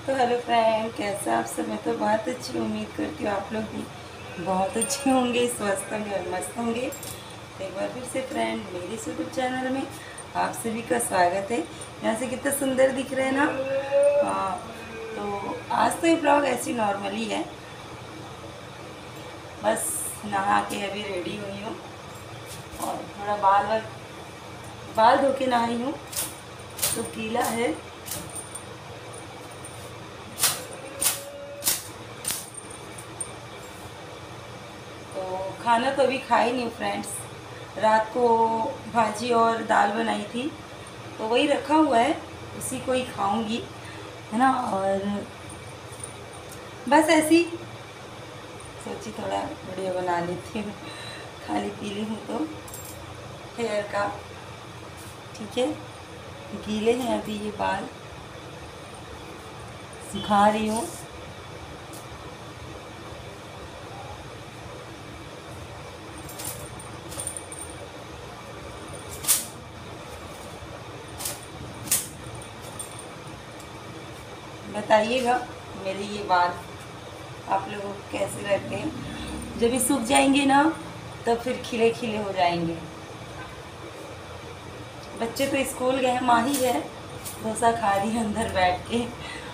तो hello friend, कैसे आप सब? मैं तो बहुत अच्छी उम्मीद करती हूँ आप लोग भी बहुत अच्छे होंगे, स्वस्थ होंगे और मस्त होंगे। तो एक बार फिर से फ्रेंड, मेरे इस यूट्यूब चैनल में आप सभी का स्वागत है। यहाँ से कितना सुंदर दिख रहे हैं ना। हाँ, तो आज तो ये ब्लॉग ऐसी नॉर्मली है, बस नहा के अभी रेडी हुई हूँ और थोड़ा बाल धो के नहाई हूँ तो गीला है। तो खाना तो अभी खा ही नहीं फ्रेंड्स, रात को भाजी और दाल बनाई थी तो वही रखा हुआ है, उसी को ही खाऊंगी, है ना। और बस ऐसी सोची थोड़ा वीडियो बना लेती हूँ, खाली पीली हूँ तो हेयर का। ठीक है, गीले हैं अभी ये बाल, सुखा रही हूँ। बताइएगा मेरे ये बाल आप लोगों को कैसे लगते हैं। जब ये सूख जाएंगे ना तब फिर खिले खिले हो जाएंगे। बच्चे तो स्कूल गए हैं, माँ ही है डोसा खा रही है अंदर बैठ के,